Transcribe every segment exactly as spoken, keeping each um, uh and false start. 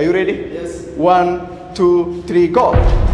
Are you ready? Yes. One, two, three, go.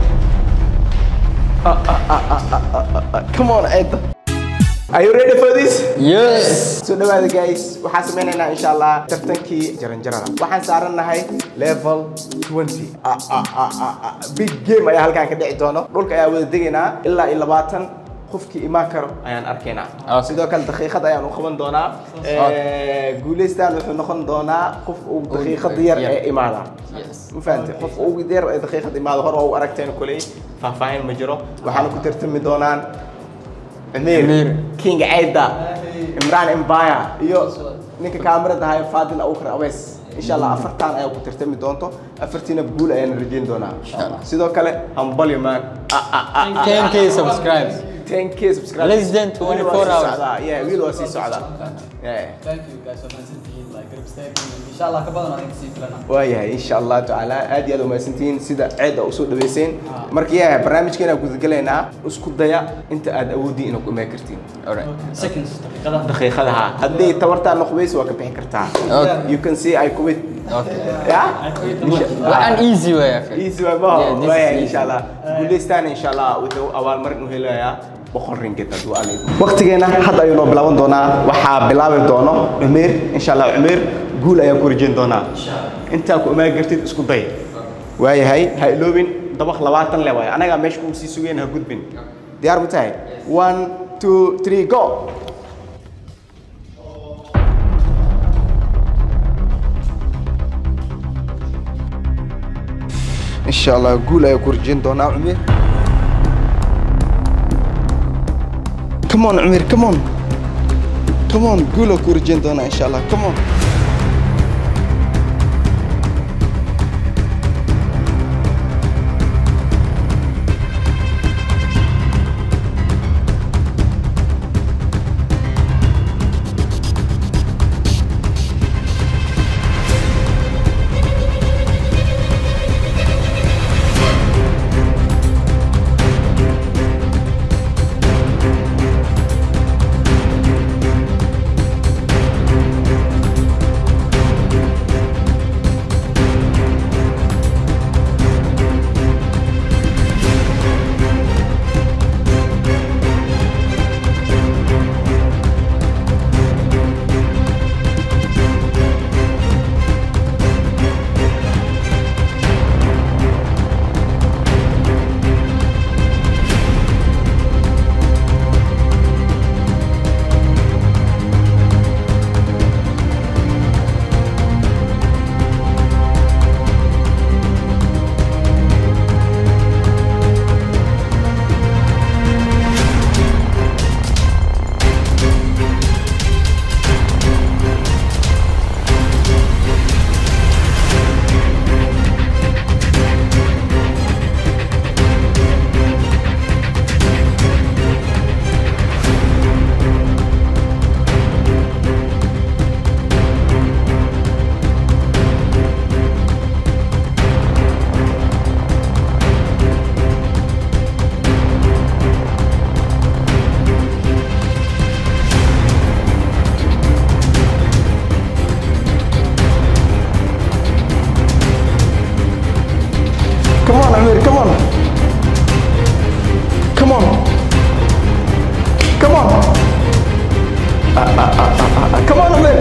Uh, uh, uh, uh, uh, uh, uh. Come on, Ed. Are you ready for this? Yes. So now guys, waxaan sameynaa insha Allah tartankii jaran jarada. Waxaan saaranahay level twenty. Ah ah ah ah big game ayaa halkaan ka dhici doono. Dhulka ayaa wada degaynaa ilaa iyo labaatan qofkii imaan karo ayaan arkaynaa. Sidoo kale daqiiqad ayaan u qaban doonaa. Ee guuleystaan wuxuu noqon doonaa qof uu daqiiqad yar ee imaada. Ma fahanteen qof uu yar ee daqiiqad imaada hor oo aragteen kulay faahfaahin ma jiro. Waxaan ku tartami doonaan أمير كينج عيدا إمران إمبايا يو نيك كاميرا ده هاي فاضل أو كره بس إن شاء الله أفرتان أيوة كترتمي دونتو أفرتينا بقول أيان رجين دونا سيدو كله هم بالي ما ten K subscribes ten K subscribers less than twenty-four hours yeah we will see سعادة yeah thank you guys for listening like group stay إن شاء الله كبرنا عليك سيفلنا وياه إن شاء الله تعالى أدي هذا ما سنتين سيدا عيد أو سود بيسين مركيا برنامج كنا كذا قلنا اسكت ضيع أنت أد أودي إنك ما كرتين alright seconds دقيقة دقيقة لها هدي تورتها نخبيس وكبه كرتها you can see I quit okay yeah an easy way easy way بقى وياه إن شاء الله قوليستان إن شاء الله وتو أول مرة نهلا يا بخورين كده دوالي وقتنا حتى ينو بلاون دونا وحا بلاون دونا عمير إن شاء الله عمير قول أيا كورجين دونا أنت أكو ما قرتي اسكت ضيع وهي هاي هاي لوبين طبخ لواتن لواي أنا قام مشكو سيسوين هجود بين ديار متاعي one two three go إن شاء الله قول أيا كورجين دونا عمير Come on, Amir, come on. Come on, قولوا كورجين دونا إن شاء الله. Come on. Come on, Amir, come on. Come on. Come on. Uh, uh, uh, uh, uh. Come on, Amir.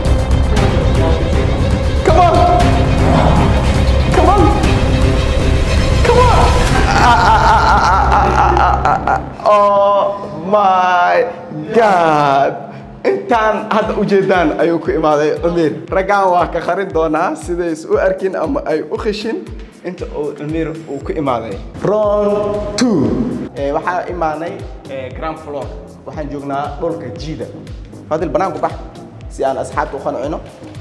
Come on. Come on. Come on. Uh, uh, uh, uh, uh, uh, uh. Oh my God. intaan hadda u jeedaan ayuu ku imaaday Amir ragaan waa ka qarin doonaa sidays u arkin ama ay u khashin inta uu Amir uu ku imaaday round two ee waxa imaanay grand floor waxaan joognaa dhulka jiida fadil banaanku bax si aan asxaabta u qancino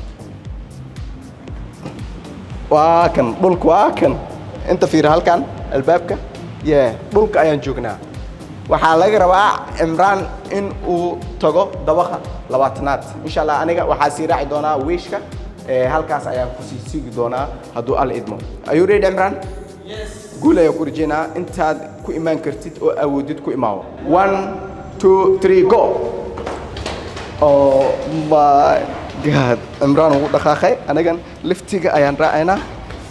waa kan dhulku waa kan inta fiir halkan albaabka yeah dhulka ayaan joognaa waxaa laga rabaa Imraan in uu tago dabaqa labaatanaad insha Allah aniga waxaa sii raaci doonaa wiishka ee halkaas ayaan ku sii sigi doonaa haduu al idmo are you ready Imraan yes guulay ku rajeenaa intaad ku imaan kartid oo awoodid ku imaawo one two three go oh my God Imraan uu dhaqaaqay anagan liftiga ayaan raacaynaa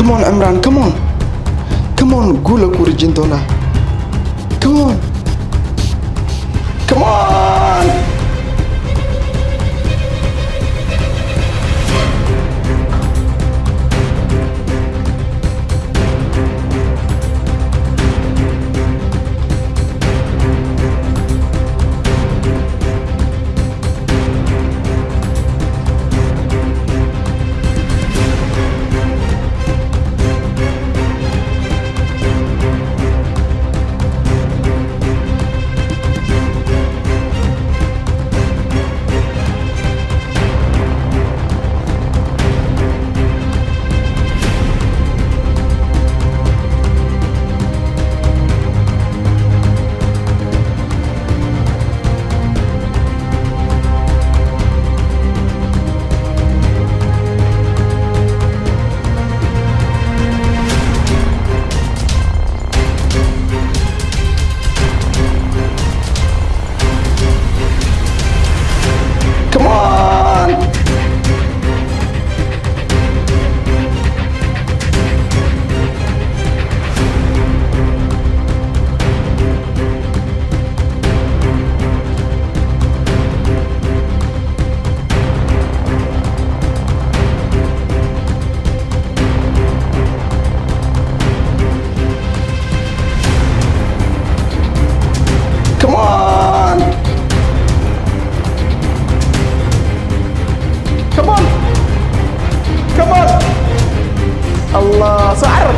Come on, Imran, come on. Come on, gula kurjintona. Come on. Come on. Allah, صعر.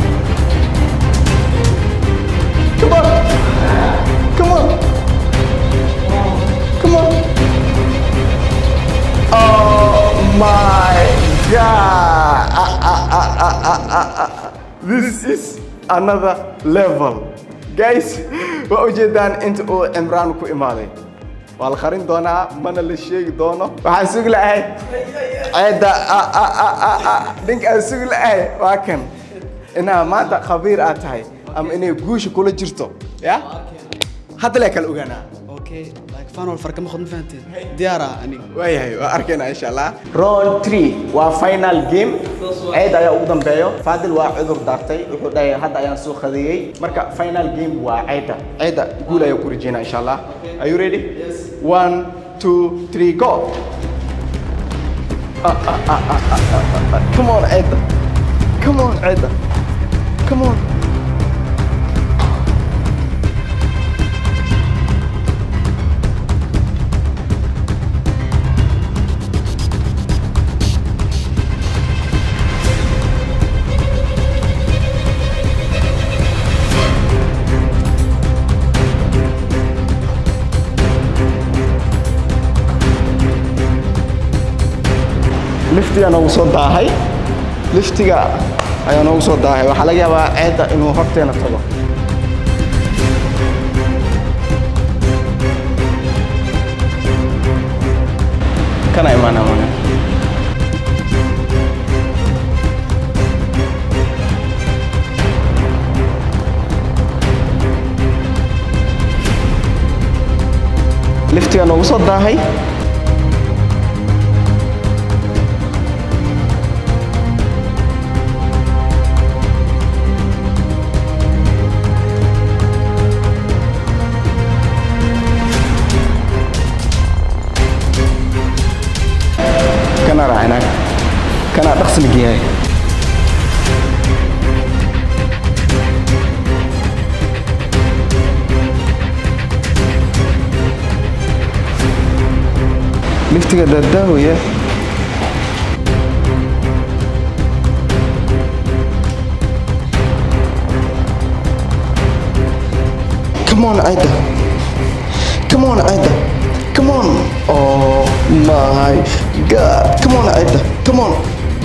Come on. Come on. Come on. Oh my God. Ah, ah, ah, ah, ah, ah, ah. This is another level. Guys, waa ujeedaan inta uu Imran ku imaaday. Waa la qarin doonaa, mana la sheegi doono. Waxaan sugi lahayd عيدا دينك أسوق له واكن إنها ما أنت خبير أتاي أم إني جوش كله جرتو يا هذا لك الأغنى اوكي لايك فانو الفرق ما خدنا فهمتين ديارة يعني وي هي أركينا إن شاء الله رول ثلاثة وفاينل جيم عيدا يا أودم بيو فادل وعذر دارتي وحدا هذا ينسو خذيه مركا فاينل جيم وعيدا عيدا قول يا كورجينا إن شاء الله Are you ready? Yes. One, two, three, go. Ah, ah, ah, ah, ah, ah, ah. Come on, Ed. Come on, Ed. Come on. liftiga nagu soo daahay liftiga ayaa nagu soo daahay waxa laga yaabaa ceeda inuu horteena tago kana imaana mana liftiga nagu soo daahay كنا راعيناك كنا دخس لقياي لفتك داداوية Come on Aida Come on Aida Come on Oh my God Come on Aida Come on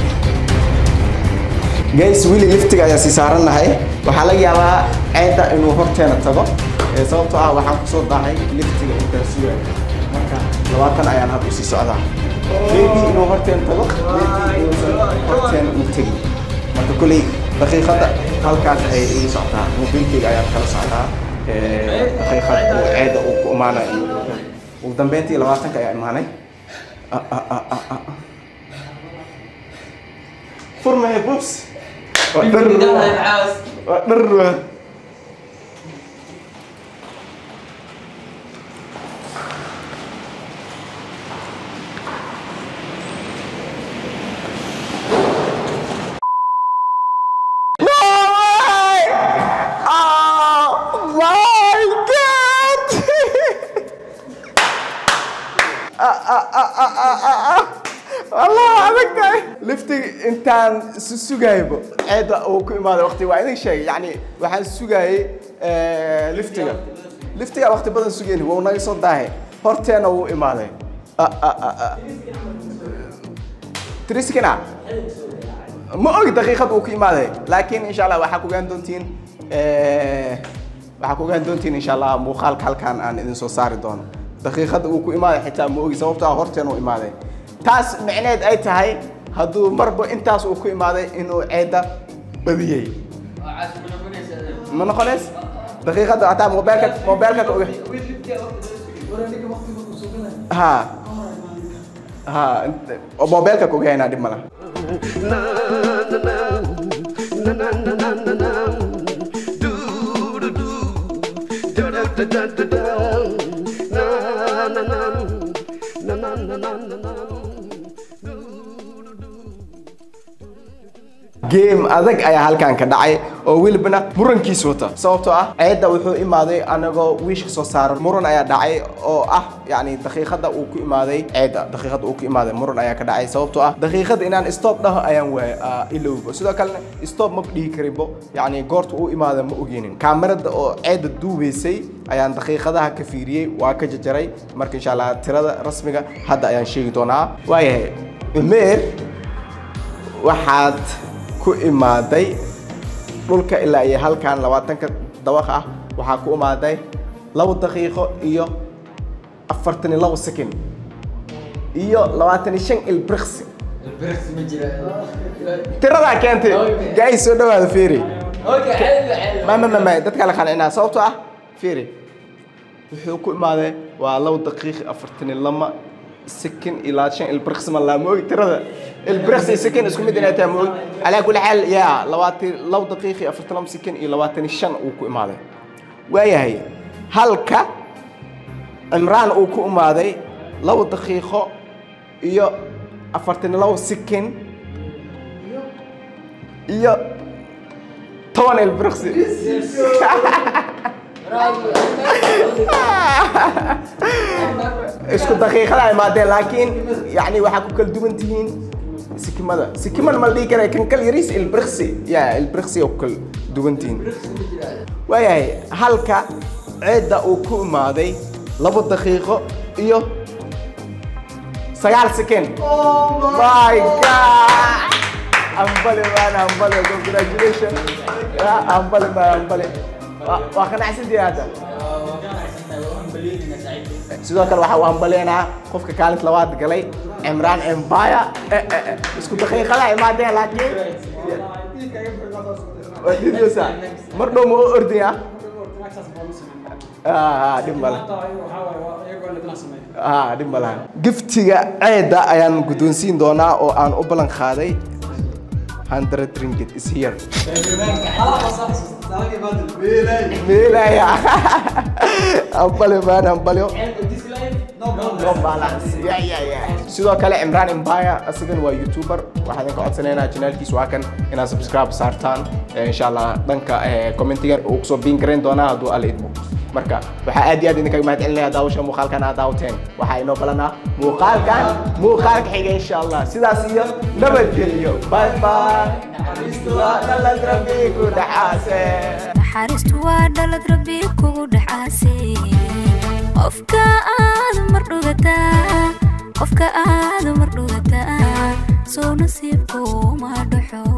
Guys wili liftiga ayaa si saaran nahay waxa laga yaabaa Aida inuu horteena tago ee sababtoo ah waxaan ku soo daahay liftiga inta suuray marka labaatan ayaan had u sii socdaa maybe inuu horteena tago maybe inuu horteena u tagi marka kulli daqiiqada halkaas ay ii socotaa mobilkayga ayaa kala socdaa ee daqiiqada uu Aida uu ku imaanay ugu dambeyntii labaatanka ayaa imaanay furmahay boops ودر والله هذاك لفتي انت سوغايبو عيدا او كيما وقتي waa شيء يعني waxaan sugayay ee liftiga liftiga waqti badan sugayay waa naga soo daahay horteena uu imaaday a a a triskina ma og daqiiqad uu ku imaaday laakiin insha Allah waxa ku gaan doontiin ee waxa ku gaan doontiin insha Allah muuqaalka halkan aan idin soo saari doono daqiiqad uu ku imaaday xitaa ma og sababta horteena uu imaaday taas macneed ay tahay haduu marba intaas uu ku imaaday inuu ceeda badiyay ma noqonays daqiiqada ataa mobilka mobilka ha ha mobilka ku geeyna dib mala game adag ayaa halkan ka dhacay oo wilbana murankiis wata sababtoo ah ayda wuxuu imaaday anagoo wiish soo saaran muran ayaa dhacay oo ah yani daqiiqada uu ku imaaday ayda daqiiqada uu ku imaaday muran ayaa ka dhacay sababtoo ah daqiiqada inaan stop dhaho ayaan waay ilowba sidoo kale stop ma dhigi karibo yani goorta uu imaaday ma ogeenin kaamirada oo ayda duubeysay ayaan daqiiqadaha ka fiiriyay waa ka jajaray marka insha Allah tirada rasmiga hadda ayaan sheegi doonaa waayahay Umeer waxaad ku imaaday dhulka ilaa iyo halkan labaatan ka dabaq ah waxa ku imaaday laba daqiiqo iyo afartan iyo laba second iyo labaatan iyo shan ilbirqsi ilbirqsi ma jira tirada keentay gaay soo dhawaada fiiri okay ma ma ma dadka la qanacina sababtoo ah fiiri wuxuu ku imaaday waa laba daqiiqo afartan iyo laba سكن إلى شيء البرخس ما لا موي ترى البرخس سكن اسمه مدينة تاموي على كل حال يا لواتي لو دقيقة أفرتلم سكن إلى لواتني الشن أوكو ماذا ويا هي هلك عمران أوكو ماذا لو دقيقة يا أفرتني لو سكن يا طوان البرخس اسكو دقيقة لا مادة لكن يعني وحكوا كل دومنتين سكمة سكمة المالدي كان كان كل يريس البرخسي يا البرخسي وكل دومنتين وياي هلكا عدة وكو ماضي لبو دقيقة إيو سيال سكن ماي جاد أمبالي مان أمبالي congratulations أمبالي مان أمبالي وأخنا عسل دي هذا sidoo kale waxa uu ambaleena qofka kaalint labaad galay Imran Empire isku daqiiqada imaadeen laakiin wadidiyasa mardo ma ordiya ah dimbala ah dimbala giftiga ceeda ayaan guddoonsiin doonaa oo aan u balan qaaday one hundred ringgit is here ميلاي أمبلي مان أمبليو no balance يا يا يا سيدو كله عمران إمبايا أصلاً هو يوتيوبر واحد من قناة سنينا channel كيس واكن إنا سبسكرايب سارتان إن شاء الله دنك كومنتير وكسو بينكرين دونا هدو أليدمو مركا waxaa aad iyo aad idinkaga mahadcelinayaa daawasha muuqaalkan aad daawateen waxaa inoo balanaa muuqaalkan muuqaalka xiga insha Allah sidaas iyo nabadgelyo bye bye dhalad rabbi ku dhaxaase naxariistu waa dhalad rabbi kugu dhaxaase qofka aad mar dhugataa qofka aad mar dhugataa soo nasiibku ma dhaxo